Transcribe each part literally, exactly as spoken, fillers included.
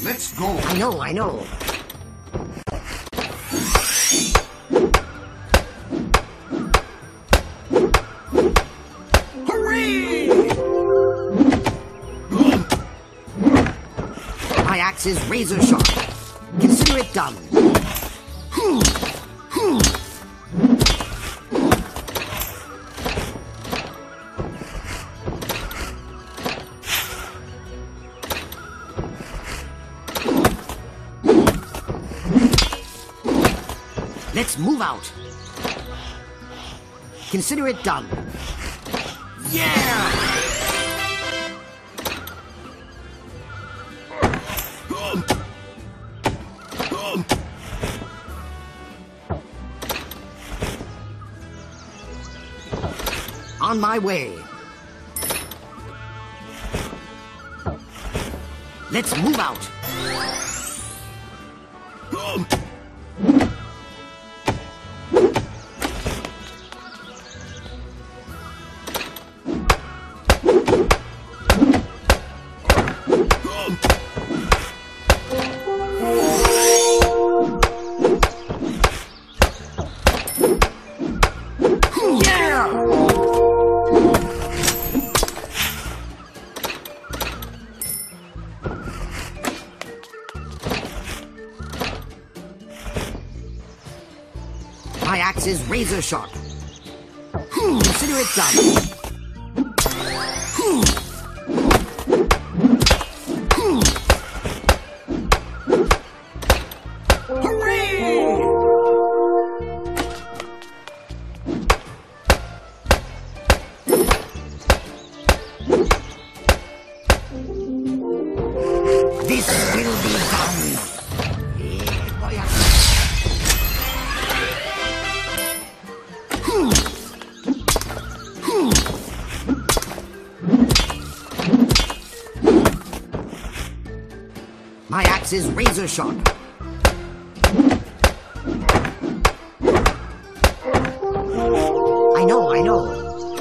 Let's go. I know, I know. My axe is razor sharp. Consider it done. Let's move out. Consider it done. Yeah! On my way. Let's move out. My axe is razor sharp. Consider it done. This will be done. My axe is razor sharp. I know, I know.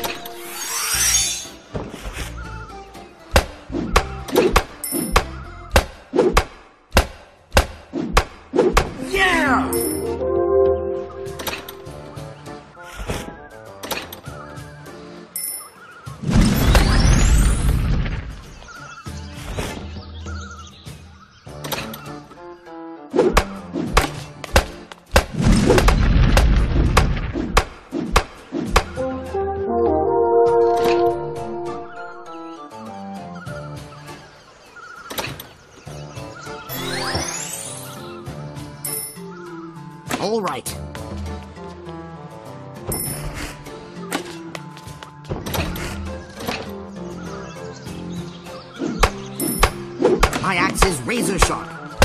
Yeah! All right. My axe is razor sharp.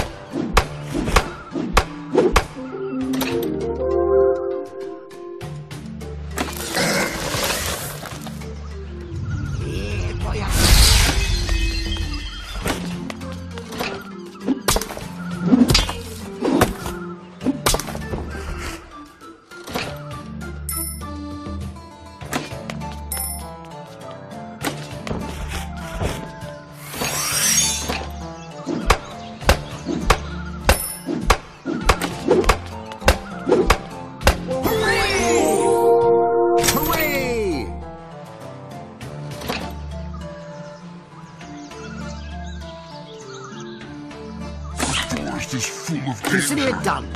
Is full of Consider it done.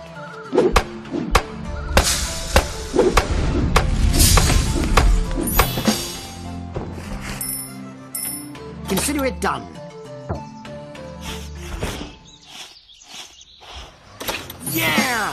Consider it done. Yeah!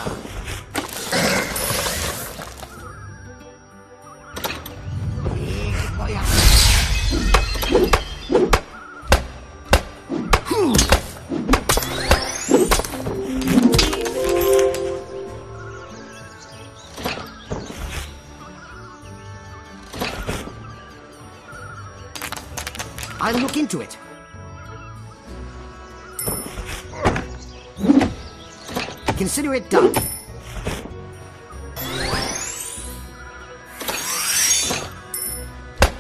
I'll look into it. Consider it done.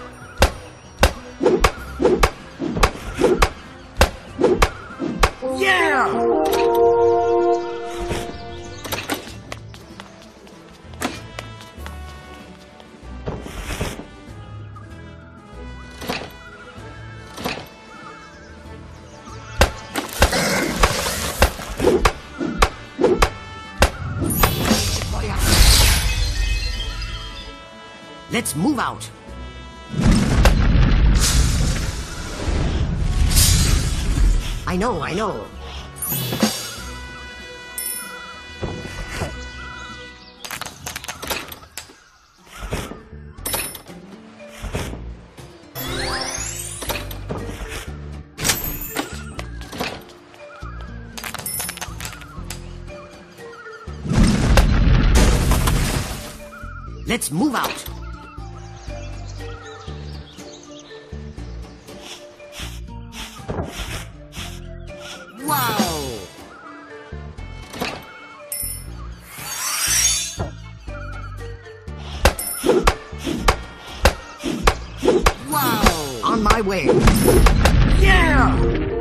Yeah! Let's move out. I know, I know. Let's move out. Wow! Wow! On my way. Yeah!